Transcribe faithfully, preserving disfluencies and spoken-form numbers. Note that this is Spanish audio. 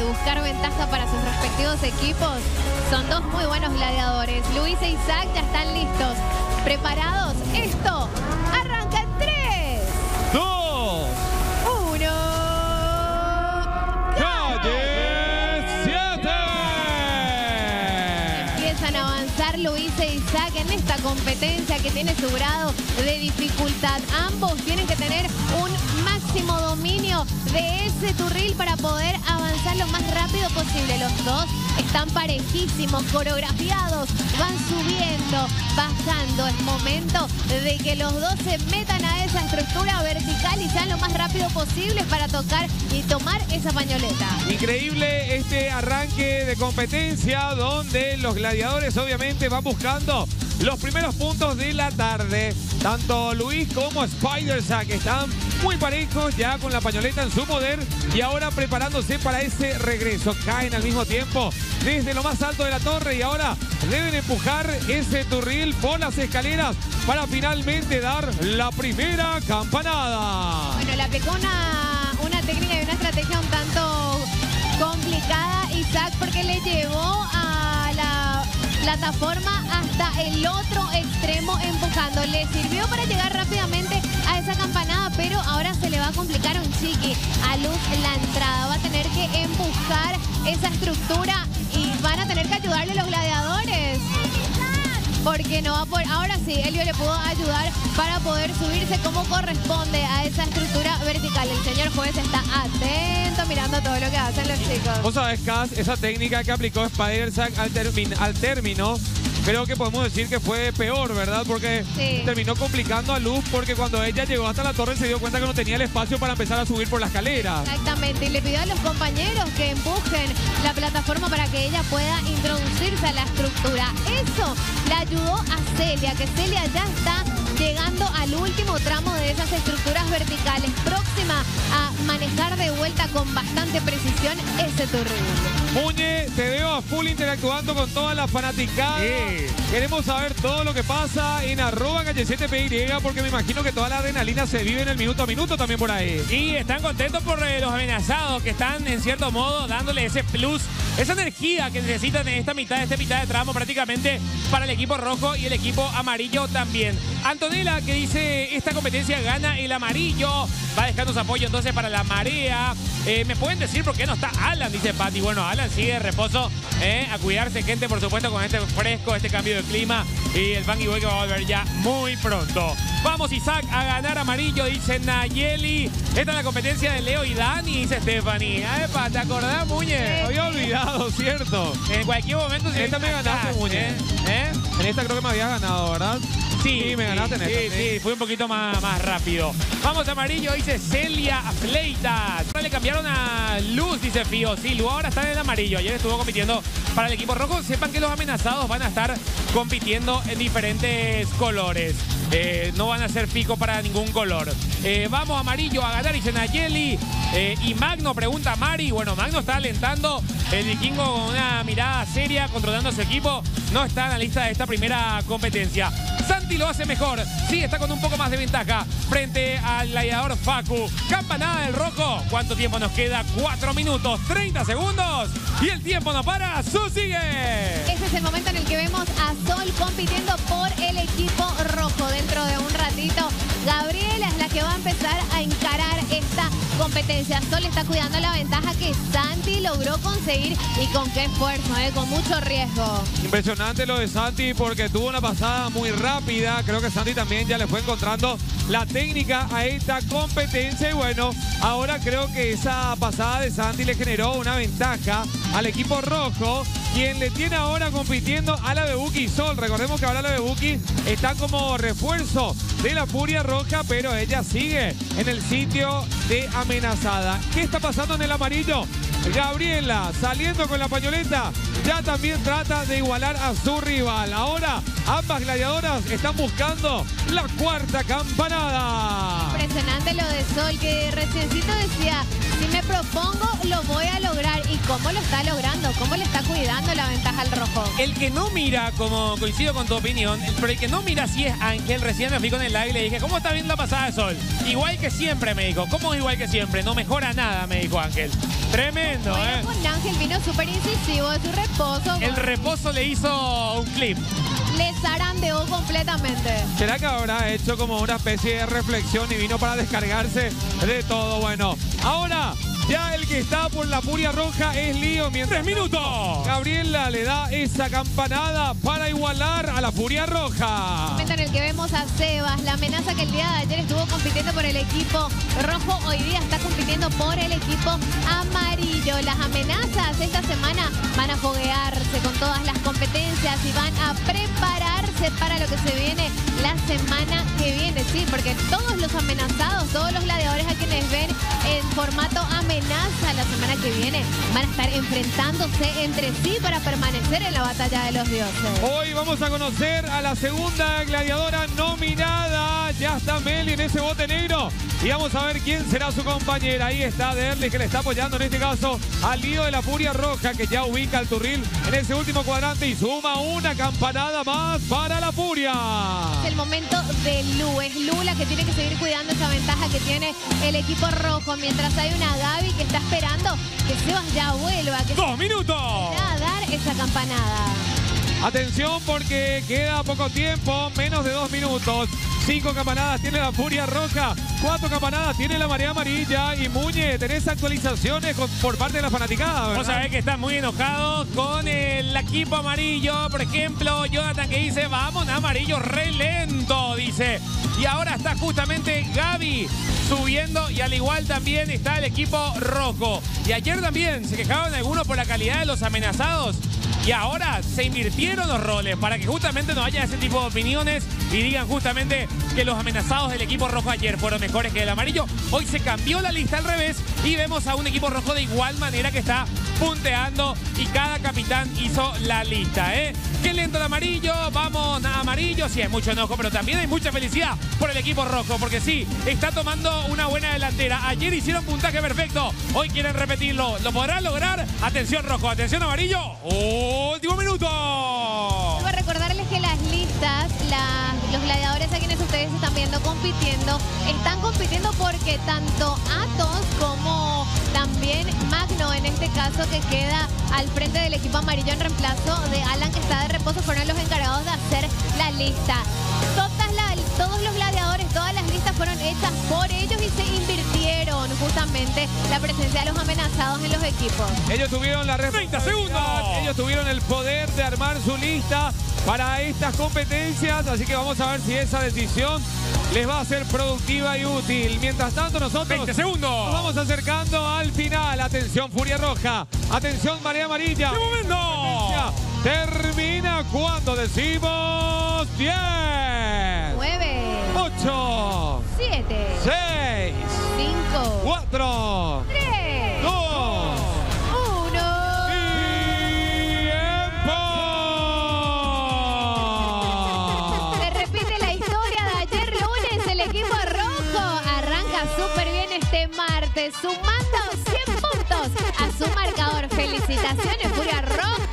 buscar ventaja para sus respectivos equipos. Son dos muy buenos gladiadores. Luis e Isaac ya están listos. ¿Preparados? Esto arranca en tres, dos, uno. ¡Calle siete! Empiezan a avanzar Luis e Isaac en esta competencia que tiene su grado de dificultad. Ambos tienen que tener un máximo dominio de ese turril para poder avanzar lo más rápido posible. Los dos están parejísimos, coreografiados, van subiendo, bajando. Es momento de que los dos se metan a esa estructura vertical y sean lo más rápido posible para tocar y tomar esa pañoleta. Increíble este arranque de competencia donde los gladiadores obviamente van buscando los primeros puntos de la tarde. Tanto Luis como Spider-Zack están muy parejos ya con la pañoleta en su poder y ahora preparándose para ese regreso. Caen al mismo tiempo desde lo más alto de la torre y ahora deben empujar ese turril por las escaleras para finalmente dar la primera campanada. Bueno, le aplicó una, una técnica y una estrategia un tanto complicada Isaac porque le llevó a la plataforma hasta el otro extremo empujando. Le sirvió para llegar rápidamente a esa campanada, pero ahora se le va a complicar un chiqui a Luz la entrada. Va a tener que empujar esa estructura y van a tener que ayudarle los gladiadores. Porque no va por... Ahora sí, Elio le pudo ayudar para poder subirse como corresponde a esa estructura vertical. El señor juez está atento mirando todo lo que hacen los chicos. Vos sabés, Cas, esa técnica que aplicó Spider-Zack al, termi- al término, creo que podemos decir que fue peor, ¿verdad? Porque sí, terminó complicando a Luz porque cuando ella llegó hasta la torre se dio cuenta que no tenía el espacio para empezar a subir por la escalera. Exactamente, y le pidió a los compañeros que empujen la plataforma para que ella pueda introducirse a la estructura. Eso le ayudó a Celia, que Celia ya está llegando al último tramo de esas estructuras verticales, próxima a manejar de vuelta con bastante precisión ese turril. Muñe, te veo a full interactuando con toda la fanaticada. Sí. Queremos saber todo lo que pasa en arroba calle siete P Y, porque me imagino que toda la adrenalina se vive en el minuto a minuto también por ahí. Y están contentos por eh, los amenazados que están en cierto modo dándole ese plus, esa energía que necesitan en esta mitad, esta mitad de tramo prácticamente para el equipo rojo y el equipo amarillo también. Antonella, que dice esta competencia gana el amarillo, va dejando su apoyo entonces para la marea. Eh, ¿Me pueden decir por qué no está Alan? Dice Pati. Bueno, Alan sigue de reposo, eh, a cuidarse, gente, por supuesto, con este fresco, este cambio de clima y el Bangui Boy que va a volver ya muy pronto. Vamos, Isaac, a ganar amarillo, dice Nayeli. Esta es la competencia de Leo y Dani, dice Stephanie. Ah, epa, ¿te acordás, Muñe? Me había olvidado, ¿cierto? En cualquier momento... En esta me ganaste, Muñe. ¿Eh? ¿Eh? En esta creo que me habías ganado, ¿verdad? Sí, Sí, me ganaste en sí, esta, sí, sí. fue un poquito más, más rápido. Vamos, amarillo, dice Celia Fleitas. Ahora le cambiaron a Luz, dice Fío. Sí, Luz ahora está en el amarillo. Ayer estuvo compitiendo para el equipo rojo. Sepan que los amenazados van a estar compitiendo en diferentes colores. Eh, no van a ser pico para ningún color. Eh, vamos, amarillo, a ganar, dice Nayeli. Eh, y Magno, pregunta Mari. Bueno, Magno está alentando. El vikingo con una mirada seria, controlando a su equipo. No está en la lista de esta primera competencia. Santi lo hace mejor. Sí, está con un poco más de ventaja frente al gladiador Facu. Campanada del rojo. ¿Cuánto tiempo nos queda? cuatro minutos, treinta segundos. Y el tiempo no para. ¡Su sigue! Ese es el momento en el que vemos a Sol compitiendo por el equipo rojo. Dentro de un ratito, Gabriela es la que va a empezar a encarar esta competencia. Sol está cuidando la ventaja que Santi logró conseguir y con qué esfuerzo, ¿eh? Con mucho riesgo. Impresionante lo de Santi porque tuvo una pasada muy rápida. Creo que Santi también ya le fue encontrando la técnica a esta competencia. Y bueno, ahora creo que esa pasada de Santi le generó una ventaja al equipo rojo, quien le tiene ahora compitiendo a la Bebuki Sol. Recordemos que ahora la Bebuki está como refuerzo de la Furia Roja, pero ella sigue en el sitio de amenazada. ¿Qué está pasando en el amarillo? Gabriela saliendo con la pañoleta ya también trata de igualar a su rival. Ahora ambas gladiadoras están buscando la cuarta campanada. Impresionante lo de Sol, que reciencito decía, si me me propongo, lo voy a lograr. ¿Y cómo lo está logrando? ¿Cómo le está cuidando la ventaja al rojo? El que no mira, como coincido con tu opinión, el- pero el que no mira sí es Ángel. Recién me fui con el live y le dije, ¿cómo está viendo la pasada de sol? Igual que siempre, me dijo. ¿Cómo igual que siempre? No mejora nada, me dijo Ángel. Tremendo, Bueno, ¿eh? con Ángel vino súper incisivo de su reposo. El reposo le hizo un clip. Le zarandeó completamente. ¿Será que habrá hecho como una especie de reflexión y vino para descargarse de todo? Bueno, ahora ya el que está por la furia roja es Lío. Mientras ¡Tres minutos! Gabriela le da esa campanada para igualar a la furia roja. Momento en el que vemos a Sebas, la amenaza que el día de ayer estuvo compitiendo por el equipo rojo, hoy día está compitiendo por el equipo amarillo. Las amenazas esta semana van a foguearse con todas las competencias y van a prepararse para lo que se viene la semana que viene. Sí, porque todos los amenazados, todos los gladiadores a quienes ven en formato amenaza la semana que viene van a estar enfrentándose entre sí para permanecer en la batalla de los dioses. Hoy vamos a conocer a la segunda gladiadora nominada. Ya está Meli en ese bote negro. Y vamos a ver quién será su compañera. Ahí está Derlis, que le está apoyando en este caso al Lío de la Furia Roja, que ya ubica al Turril en ese último cuadrante y suma una campanada más para la Furia. Es el momento de Lu. Es Lu la que tiene que seguir cuidando esa ventaja que tiene el equipo rojo. Mientras hay una Gaby que está esperando que Sebas ya vuelva, que ¡Dos minutos! va a dar esa campanada. Atención porque queda poco tiempo, menos de dos minutos. Cinco campanadas tiene la Furia Roja, cuatro campanadas tiene la Marea Amarilla. Y Muñe, tenés actualizaciones con- por parte de la fanaticada, ¿verdad? Vos sabés que están muy enojados con el equipo amarillo. Por ejemplo, Jonathan que dice, vamos, amarillo re lento, dice. Y ahora está justamente Gaby subiendo y al igual también está el equipo rojo. Y ayer también se quejaban algunos por la calidad de los amenazados. Y ahora se invirtieron los roles para que justamente no haya ese tipo de opiniones y digan justamente que los amenazados del equipo rojo ayer fueron mejores que el amarillo. Hoy se cambió la lista al revés y vemos a un equipo rojo de igual manera que está punteando y cada capitán hizo la lista, ¿eh? Qué lento el amarillo, vamos a amarillo, sí hay mucho enojo, pero también hay mucha felicidad por el equipo rojo, porque sí, está tomando una buena delantera. Ayer hicieron puntaje perfecto, hoy quieren repetirlo, ¿lo podrán lograr? Atención rojo, atención amarillo, último minuto. Vuelvo a recordarles que las listas, la- los gladiadores a quienes ustedes están viendo compitiendo, están compitiendo porque tanto Atos como también Magno, en este caso que queda al frente del equipo amarillo en reemplazo de Alan, que está de reposo, fueron los encargados de hacer la lista. Todas la- todos los gladiadores, todas las listas fueron hechas por ellos y se invirtieron justamente la presencia de los amenazados en los equipos. Ellos tuvieron la treinta responsabilidad, segundos. ellos tuvieron el poder de armar su lista para estas competencias, así que vamos a ver si esa decisión les va a ser productiva y útil. Mientras tanto, nosotros veinte segundos. nos vamos acercando al final. Atención, Furia Roja. Atención, Marea Amarilla. ¡Qué momento! Termina cuando decimos diez, nueve, ocho, siete, seis, cinco, cuatro, tres, dos, uno. ¡tiempo! Se repite la historia de ayer lunes. El equipo rojo arranca súper bien este martes, sumando cien puntos a su marcador. Felicitaciones, Furia Roja.